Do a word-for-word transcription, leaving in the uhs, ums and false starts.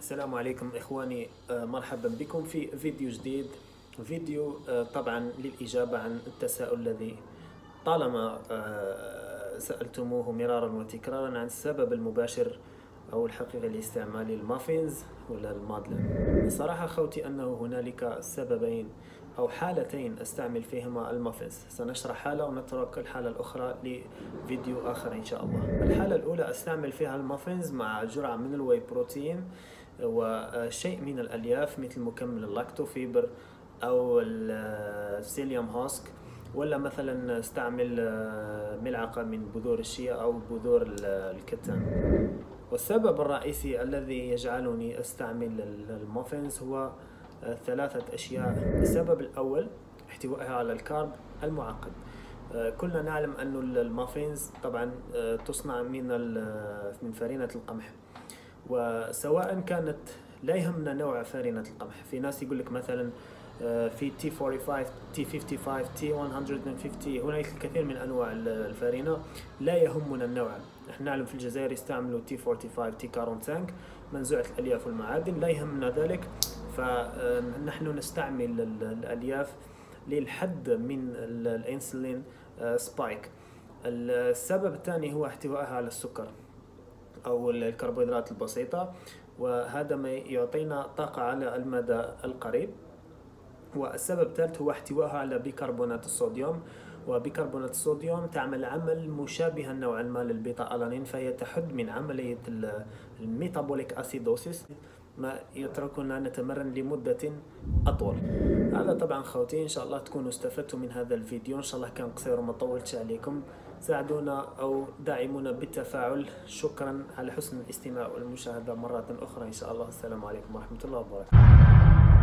السلام عليكم إخواني، آه، مرحبا بكم في فيديو جديد. فيديو آه، طبعا للإجابة عن التساؤل الذي طالما آه، سألتموه مرارا وتكرارا عن السبب المباشر أو الحقيقي لاستعمال المافينز ولا المادلين. الصراحة خوتي أنه هنالك سببين أو حالتين أستعمل فيهما المافينز. سنشرح حالة ونترك الحالة الأخرى لفيديو آخر إن شاء الله. الحالة الأولى أستعمل فيها المافينز مع جرعة من الواي بروتين وشيء من الألياف مثل مكمل اللاكتوفيبر أو السيليوم هوسك، ولا مثلا استعمل ملعقة من بذور الشيا أو بذور الكتان. والسبب الرئيسي الذي يجعلني أستعمل المافينز هو ثلاثة أشياء. السبب الأول احتوائها على الكارب المعقد. كلنا نعلم أن المافينز طبعا تصنع من من فرينة القمح، وسواء كانت لا يهمنا نوع فرينة القمح. في ناس يقول لك مثلا في تي خمسة وأربعين، تي خمسة وخمسين، تي مئة وخمسين، هناك الكثير من أنواع الفرينة، لا يهمنا النوع. نحن نعلم في الجزائر يستعملوا تي خمسة وأربعين، تي خمسة وخمسين منزوعة الألياف والمعادن، لا يهمنا ذلك. فنحن نستعمل الألياف للحد من الانسولين سبايك. السبب الثاني هو احتوائها على السكر أو الكربوهيدرات البسيطة، وهذا ما يعطينا طاقة على المدى القريب. والسبب الثالث هو احتوائها على بيكربونات الصوديوم، وبيكربونات الصوديوم تعمل عمل مشابها نوعا ما للبيتا ألانين، فهي تحد من عملية الميتابوليك أسيدوسيس، ما يتركنا نتمرن لمدة أطول. هذا طبعا خوتي، إن شاء الله تكونوا استفدتوا من هذا الفيديو. إن شاء الله كان قصير وما طولتش عليكم. ساعدونا أو داعمونا بالتفاعل. شكرا على حسن الاستماع والمشاهدة مرة أخرى إن شاء الله. السلام عليكم ورحمة الله وبركاته.